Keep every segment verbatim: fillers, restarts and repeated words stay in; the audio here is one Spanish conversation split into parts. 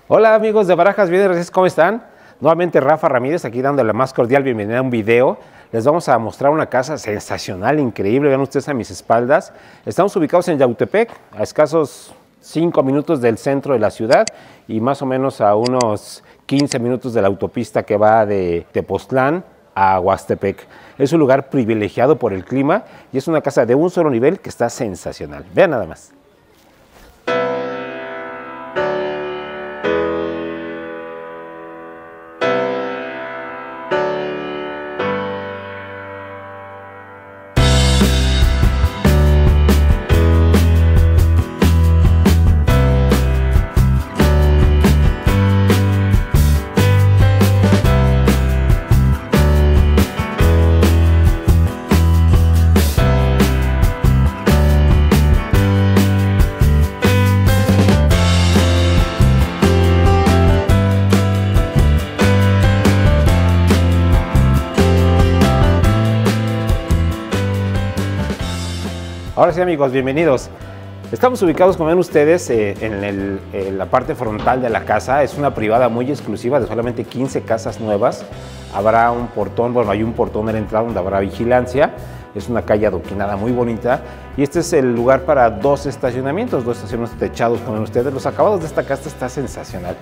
Hola amigos de Barajas Bienes, ¿cómo están? Nuevamente Rafa Ramírez aquí dando la más cordial bienvenida a un video. Les vamos a mostrar una casa sensacional, increíble. Vean ustedes a mis espaldas. Estamos ubicados en Yautepec, a escasos cinco minutos del centro de la ciudad y más o menos a unos quince minutos de la autopista que va de Tepoztlán a Huastepec. Es un lugar privilegiado por el clima y es una casa de un solo nivel que está sensacional. Vean nada más. Ahora sí amigos, bienvenidos. Estamos ubicados, como ven ustedes, eh, en, el, en la parte frontal de la casa. Es una privada muy exclusiva de solamente quince casas nuevas. Habrá un portón, bueno, hay un portón en la entrada donde habrá vigilancia. Es una calle adoquinada muy bonita. Y este es el lugar para dos estacionamientos, dos estacionamientos techados, como ven ustedes. Los acabados de esta casa está sensacional.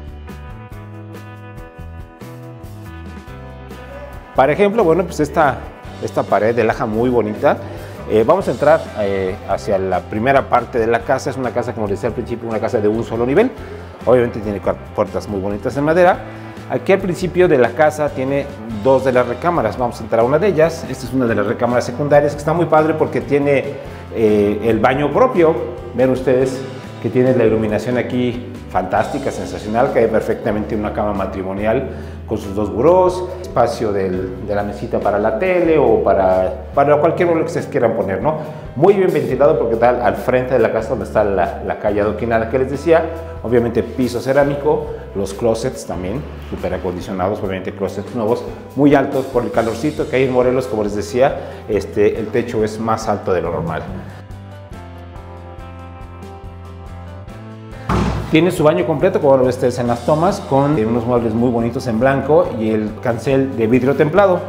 Por ejemplo, bueno, pues esta, esta pared de laja muy bonita. Eh, vamos a entrar eh, hacia la primera parte de la casa. Es una casa, como les decía al principio, una casa de un solo nivel. Obviamente tiene puertas muy bonitas en madera. Aquí al principio de la casa tiene dos de las recámaras. Vamos a entrar a una de ellas. Esta es una de las recámaras secundarias que está muy padre porque tiene eh, el baño propio. Ven ustedes que tiene la iluminación aquí fantástica, sensacional. Cae perfectamente en una cama matrimonial con sus dos burós, espacio del, de la mesita para la tele o para, para cualquier mueble que ustedes quieran poner, ¿no? Muy bien ventilado porque está al frente de la casa donde está la, la calle adoquinada que les decía. Obviamente piso cerámico, los closets también súper acondicionados, obviamente closets nuevos, muy altos por el calorcito que hay en Morelos, como les decía. Este, el techo es más alto de lo normal. Tiene su baño completo, como lo ven ustedes en las tomas, con unos muebles muy bonitos en blanco y el cancel de vidrio templado.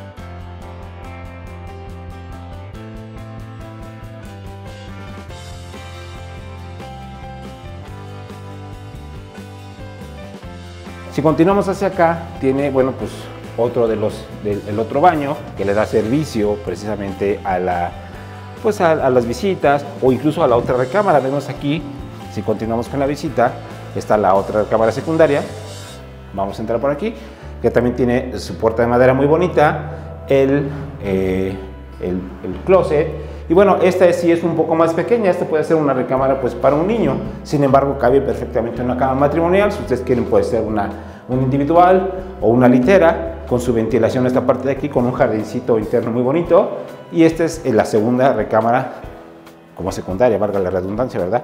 Si continuamos hacia acá, tiene, bueno, pues otro de los, del el otro baño que le da servicio precisamente a, la, pues a, a las visitas o incluso a la otra recámara. Vemos aquí. Si continuamos con la visita, está la otra cámara secundaria. Vamos a entrar por aquí, que también tiene su puerta de madera muy bonita, el, eh, el, el closet. Y bueno, esta sí es un poco más pequeña. Esta puede ser una recámara pues para un niño. Sin embargo, cabe perfectamente en una cama matrimonial. Si ustedes quieren, puede ser una, un individual o una litera, con su ventilación esta parte de aquí, con un jardincito interno muy bonito. Y esta es la segunda recámara como secundaria, valga la redundancia, ¿verdad?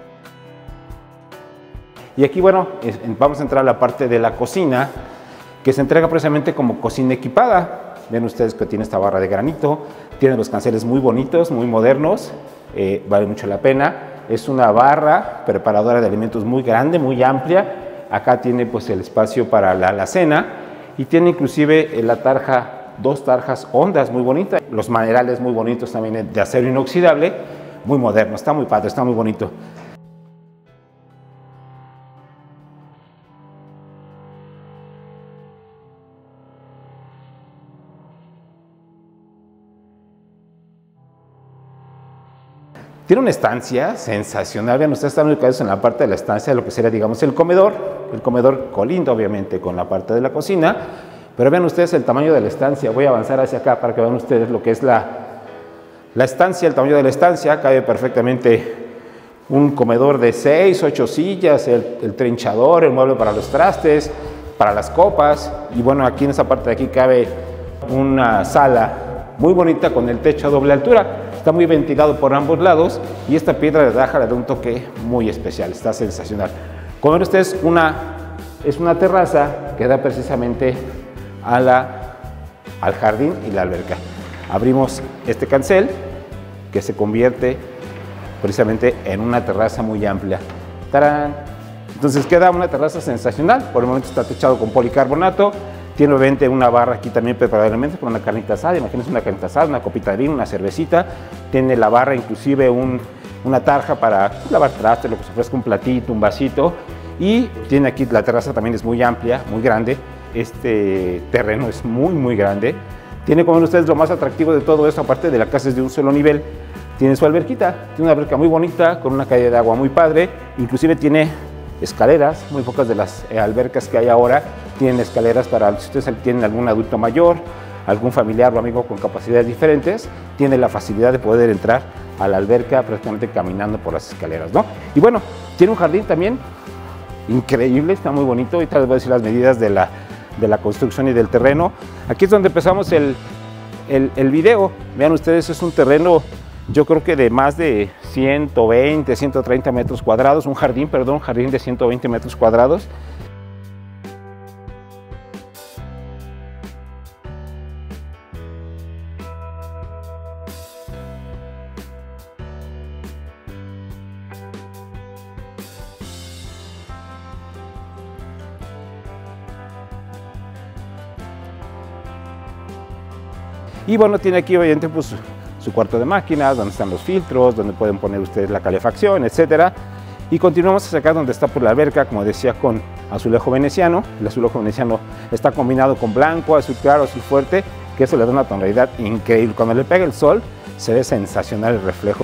Y aquí, bueno, vamos a entrar a la parte de la cocina, que se entrega precisamente como cocina equipada. Ven ustedes que tiene esta barra de granito, tiene los canceles muy bonitos, muy modernos, eh, vale mucho la pena. Es una barra preparadora de alimentos muy grande, muy amplia. Acá tiene pues el espacio para la alacena y tiene inclusive la tarja, dos tarjas hondas muy bonitas. Los manerales muy bonitos también de acero inoxidable, muy moderno, está muy padre, está muy bonito. Tiene una estancia sensacional. Vean, ustedes están ubicados en la parte de la estancia de lo que sería, digamos, el comedor. El comedor colinda, obviamente, con la parte de la cocina. Pero vean ustedes el tamaño de la estancia. Voy a avanzar hacia acá para que vean ustedes lo que es la, la estancia, el tamaño de la estancia. Cabe perfectamente un comedor de seis, ocho sillas, el, el trinchador, el mueble para los trastes, para las copas. Y bueno, aquí en esa parte de aquí cabe una sala muy bonita con el techo a doble altura. Está muy ventilado por ambos lados y esta piedra de daja le da un toque muy especial, está sensacional. Como ven ustedes, una, es una terraza que da precisamente a la, al jardín y la alberca. Abrimos este cancel que se convierte precisamente en una terraza muy amplia. ¡Tarán! Entonces queda una terraza sensacional. Por el momento está techado con policarbonato. Tiene obviamente una barra aquí también preparada para una carnita asada. Imagínense una carnita asada, una copita de vino, una cervecita. Tiene la barra inclusive un, una tarja para lavar trastes, lo que se ofrezca, un platito, un vasito. Y tiene aquí, la terraza también es muy amplia, muy grande. Este terreno es muy muy grande. Tiene, como ven ustedes, lo más atractivo de todo esto, aparte de la casa, es de un solo nivel. Tiene su alberquita, tiene una alberca muy bonita, con una caída de agua muy padre. Inclusive tiene escaleras, muy pocas de las eh, albercas que hay ahora tienen escaleras para si ustedes tienen algún adulto mayor, algún familiar o amigo con capacidades diferentes, tiene la facilidad de poder entrar a la alberca prácticamente caminando por las escaleras, ¿no? Y bueno, tiene un jardín también increíble, está muy bonito. Ahorita les voy a decir las medidas de la, de la construcción y del terreno. Aquí es donde empezamos el, el, el video. Vean ustedes, es un terreno, yo creo que de más de ciento veinte, ciento treinta metros cuadrados, un jardín, perdón, jardín de ciento veinte metros cuadrados. Y bueno, tiene aquí obviamente pues su cuarto de máquinas, donde están los filtros, donde pueden poner ustedes la calefacción, etcétera. Y continuamos hacia acá donde está por la alberca, como decía, con azulejo veneciano. El azulejo veneciano está combinado con blanco, azul claro, azul fuerte, que eso le da una tonalidad increíble. Cuando le pega el sol, se ve sensacional el reflejo.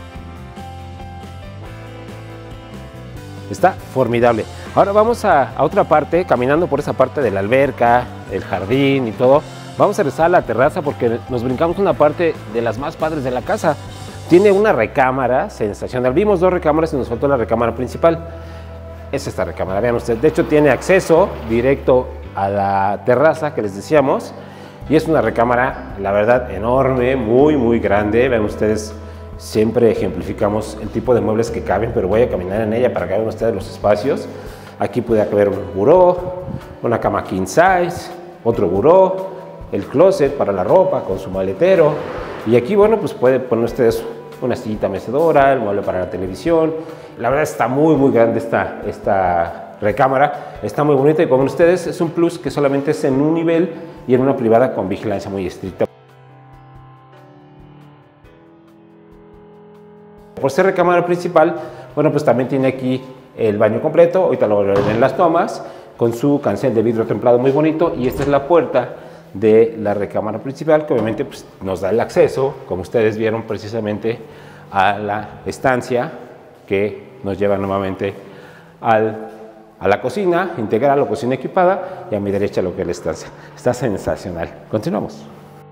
Está formidable. Ahora vamos a, a otra parte, caminando por esa parte de la alberca, el jardín y todo. Vamos a regresar a la terraza porque nos brincamos una parte de las más padres de la casa. Tiene una recámara sensacional. Vimos dos recámaras y nos faltó la recámara principal. Es esta recámara, vean ustedes. De hecho, tiene acceso directo a la terraza que les decíamos. Y es una recámara, la verdad, enorme, muy, muy grande. Vean ustedes, siempre ejemplificamos el tipo de muebles que caben, pero voy a caminar en ella para que vean ustedes los espacios. Aquí puede haber un buró, una cama king size, otro buró, el closet para la ropa con su maletero. Y aquí, bueno, pues puede poner ustedes una sillita mecedora, el mueble para la televisión. La verdad está muy, muy grande esta, esta recámara. Está muy bonita y como ustedes es un plus que solamente es en un nivel y en una privada con vigilancia muy estricta. Por ser recámara principal, bueno, pues también tiene aquí el baño completo. Ahorita lo verán en las tomas, con su cancel de vidrio templado muy bonito. Y esta es la puerta de la recámara principal, que obviamente pues, nos da el acceso, como ustedes vieron, precisamente a la estancia que nos lleva nuevamente al, a la cocina integral o cocina equipada, y a mi derecha lo que es la estancia. Está sensacional. Continuamos.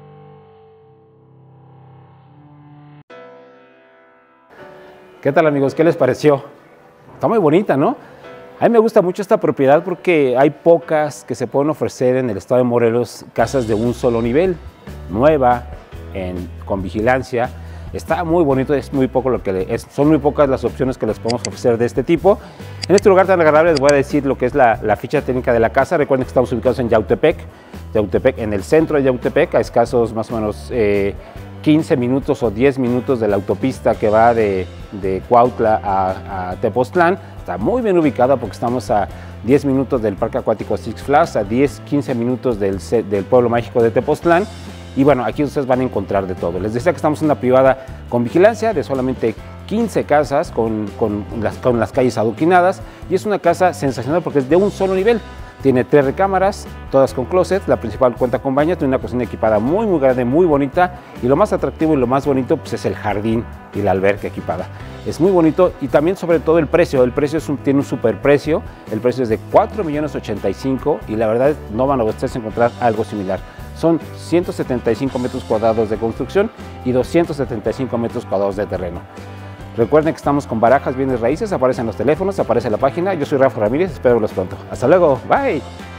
¿Qué tal, amigos? ¿Qué les pareció? Está muy bonita, ¿no? A mí me gusta mucho esta propiedad porque hay pocas que se pueden ofrecer en el estado de Morelos, casas de un solo nivel, nueva, en, con vigilancia. Está muy bonito, es muy poco lo que le, es, son muy pocas las opciones que les podemos ofrecer de este tipo. En este lugar tan agradable les voy a decir lo que es la, la ficha técnica de la casa. Recuerden que estamos ubicados en Yautepec, Yautepec, en el centro de Yautepec, a escasos más o menos eh, quince minutos o diez minutos de la autopista que va de, de Cuautla a, a Tepoztlán. Está muy bien ubicada porque estamos a diez minutos del Parque Acuático Six Flags, a diez, quince minutos del, del Pueblo Mágico de Tepoztlán. Y bueno, aquí ustedes van a encontrar de todo. Les decía que estamos en una privada con vigilancia de solamente quince casas con, con, las, con las calles adoquinadas. Y es una casa sensacional porque es de un solo nivel. Tiene tres recámaras, todas con closet. La principal cuenta con baño, tiene una cocina equipada muy, muy grande, muy bonita. Y lo más atractivo y lo más bonito pues, es el jardín y la alberca equipada. Es muy bonito y también sobre todo el precio. El precio es un, tiene un super precio. El precio es de cuatro millones ochenta y cinco y la verdad no van a ustedes encontrar algo similar. Son ciento setenta y cinco metros cuadrados de construcción y doscientos setenta y cinco metros cuadrados de terreno. Recuerden que estamos con Barajas Bienes Raíces, aparecen los teléfonos, aparece la página. Yo soy Rafa Ramírez, espero verlos pronto. Hasta luego, bye.